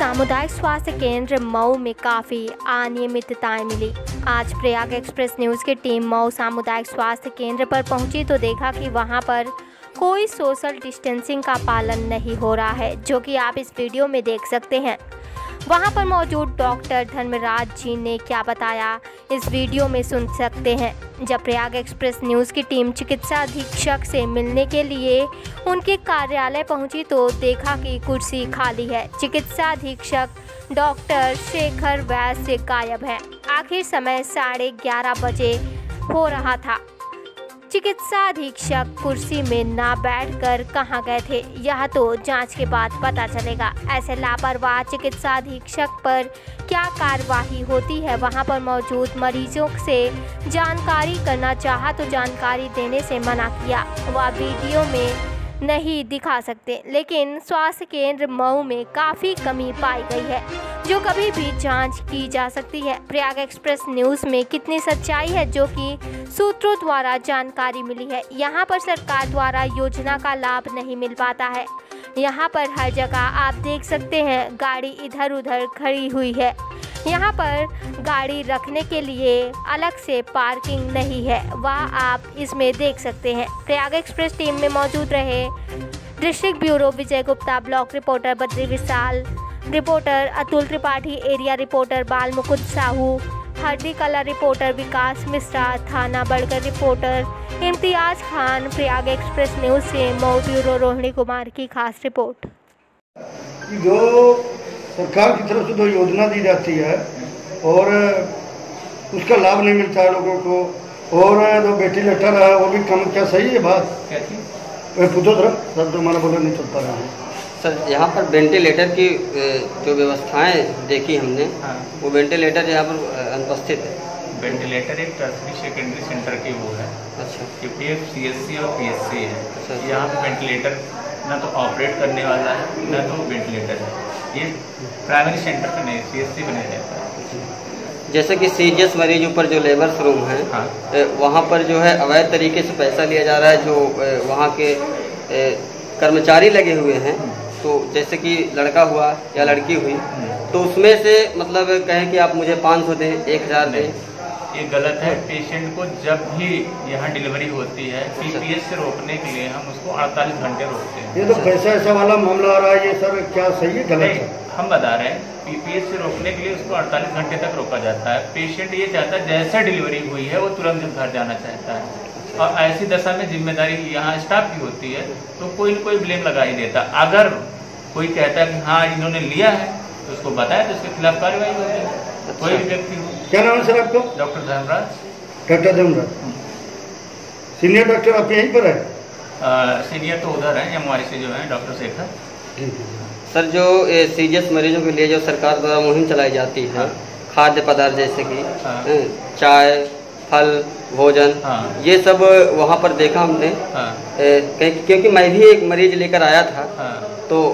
सामुदायिक स्वास्थ्य केंद्र मऊ में काफ़ी अनियमितताएं मिली। आज प्रयाग एक्सप्रेस न्यूज़ की टीम मऊ सामुदायिक स्वास्थ्य केंद्र पर पहुंची तो देखा कि वहां पर कोई सोशल डिस्टेंसिंग का पालन नहीं हो रहा है, जो कि आप इस वीडियो में देख सकते हैं। वहां पर मौजूद डॉक्टर धर्मराज जी ने क्या बताया, इस वीडियो में सुन सकते हैं। जब प्रयाग एक्सप्रेस न्यूज़ की टीम चिकित्सा अधीक्षक से मिलने के लिए उनके कार्यालय पहुंची तो देखा कि कुर्सी खाली है। चिकित्सा अधीक्षक डॉक्टर शेखर वैश्य गायब है। आखिर समय 11:30 बजे हो रहा था। चिकित्सा अधीक्षक कुर्सी में ना बैठकर कहां गए थे, यह तो जांच के बाद पता चलेगा। ऐसे लापरवाह चिकित्सा अधीक्षक पर क्या कार्रवाई होती है। वहां पर मौजूद मरीजों से जानकारी करना चाहा तो जानकारी देने से मना किया। वह वीडियो में नहीं दिखा सकते, लेकिन स्वास्थ्य केंद्र मऊ में काफ़ी कमी पाई गई है, जो कभी भी जांच की जा सकती है। प्रयाग एक्सप्रेस न्यूज़ में कितनी सच्चाई है, जो कि सूत्रों द्वारा जानकारी मिली है। यहाँ पर सरकार द्वारा योजना का लाभ नहीं मिल पाता है। यहाँ पर हर जगह आप देख सकते हैं गाड़ी इधर उधर खड़ी हुई है। यहाँ पर गाड़ी रखने के लिए अलग से पार्किंग नहीं है, वह आप इसमें देख सकते हैं। प्रयाग एक्सप्रेस टीम में मौजूद रहे district bureau Vijay Gupta, block reporter Badri Vishal, reporter Atul Tripathi, area reporter Bal Mukund Sahu, Hardi Kala reporter Vikas Mishra, थाना Badgar reporter Imtiyaz Khan. Prayag express news से मऊ ब्यूरो रोहिणी कुमार की खास रिपोर्ट। जो सरकार की तरफ से जो योजना दी जाती है और उसका लाभ नहीं मिलता है लोगों को, और जो वेंटिलेटर है वो भी कम, क्या सही है बात? पूछो सर, तो हमारा बोला नहीं चल पा रहा है सर। यहाँ पर वेंटिलेटर की जो व्यवस्थाएं देखी हमने, हाँ। वो वेंटिलेटर यहाँ पर अनुपस्थित है। वेंटिलेटर एक टर्सरी सेकेंडरी सेंटर की वो है। अच्छा। क्योंकि CSC और PSC है। अच्छा। यहाँ पे वेंटिलेटर ना तो ऑपरेट करने वाला है, ना तो वेंटिलेटर है। ये प्राइमरी सेंटर पे नहीं, CSC पे नहीं रहता है। जैसे कि सीरियस मरीज ऊपर जो लेबर्स रूम है, हाँ। वहाँ पर जो है अवैध तरीके से पैसा लिया जा रहा है। जो वहाँ के कर्मचारी लगे हुए हैं, तो जैसे कि लड़का हुआ या लड़की हुई, तो उसमें से मतलब कहें कि आप मुझे 500 दें, 1000 दें, ये गलत है। पेशेंट को जब भी यहाँ डिलीवरी होती है, PPS से रोकने के लिए हम उसको 48 घंटे रोकते हैं। ये तो पैसा ऐसा वाला मामला आ रहा है, ये सर क्या सही है गलत है? हम बता रहे हैं, PPS से रोकने के लिए उसको 48 घंटे तक रोका जाता है। पेशेंट ये चाहता है जैसे डिलीवरी हुई है वो तुरंत घर जाना चाहता है, और ऐसी दशा में जिम्मेदारी यहाँ स्टाफ की होती है, तो कोई न कोई ब्लेम लगा ही देता। अगर कोई कहता है कि हाँ इन्होंने लिया है, तो उसको बताया तो उसके खिलाफ कार्रवाई होती है। कोई भी व्यक्ति हो। क्या नाम है सर आपको? Doctor Dharmraj. Doctor Dharmraj, senior doctor आप यहीं पर है? सीनियर तो उधर है, MRI से जो है डॉक्टर शेखर। सर, जो सीरियस मरीजों के लिए जो सरकार द्वारा मुहिम चलाई जाती है, खाद्य पदार्थ जैसे कि चाय, फल, भोजन, ये सब वहाँ पर देखा हमने। क्योंकि मैं भी एक मरीज लेकर आया था, तो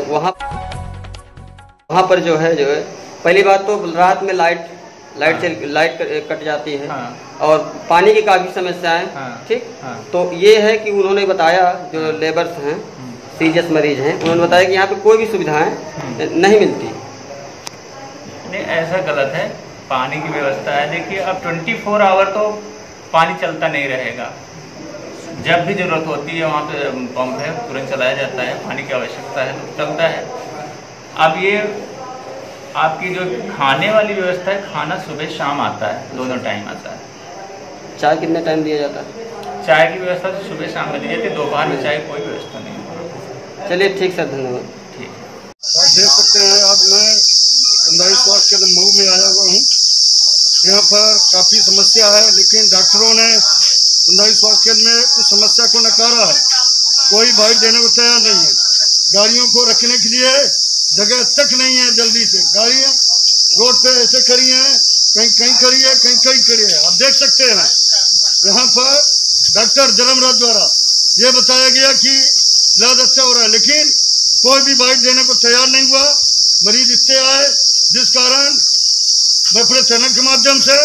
वहाँ पर जो है पहली बात तो रात में लाइट कट जाती है, और पानी की काफ़ी समस्याएं, ठीक। तो ये है कि उन्होंने बताया, जो लेबर्स हैं, सीरियस मरीज हैं, उन्होंने बताया कि यहाँ पे कोई भी सुविधाएं नहीं मिलती। नहीं, ऐसा गलत है। पानी की व्यवस्था है। देखिए, अब 24 आवर तो पानी चलता नहीं रहेगा। जब भी जरूरत होती है वहाँ पे पंप है, तुरंत चलाया जाता है। पानी की आवश्यकता है तो चलता है। अब ये आपकी जो खाने वाली व्यवस्था है, खाना सुबह शाम आता है, दोनों टाइम आता है। चाय कितने टाइम दिया जाता है? चाय की व्यवस्था तो सुबह शाम में दी जाती है, दोपहर में चाय कोई व्यवस्था नहीं है। चलिए ठीक सर, धन्यवाद। ठीक। आप देख सकते हैं, आज मैं सामुदायिक स्वास्थ्य केंद्र मऊ में आया हुआ हूँ। यहाँ पर काफ़ी समस्या है, लेकिन डॉक्टरों ने सामुदायिक स्वास्थ्य केंद्र में उस समस्या को नकारा है। कोई बाइट देने को तैयार नहीं है। गाड़ियों को रखने के लिए जगह तक नहीं है। जल्दी से गाड़ियाँ रोड पे ऐसे खड़ी हैं, कहीं कहीं खड़ी है, कहीं कहीं खड़ी है। आप देख सकते हैं यहाँ पर डॉक्टर धर्मराज द्वारा ये बताया गया कि इलाज अच्छा हो रहा है, लेकिन कोई भी बाइट देने को तैयार नहीं हुआ। मरीज इतने आए, जिस कारण मैं अपने चैनल के माध्यम से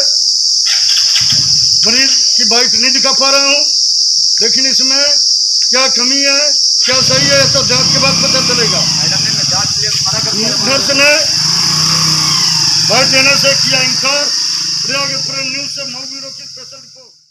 मरीज की बाइट नहीं दिखा पा रहा हूँ। लेकिन इसमें क्या कमी है, क्या सही है, तो जांच के बाद पता चलेगा। नर्स ने बैठ देने से किया इनकार। प्रयाग एक्सप्रेस न्यूज से मऊ ब्यूरो की स्पेशल रिपोर्ट।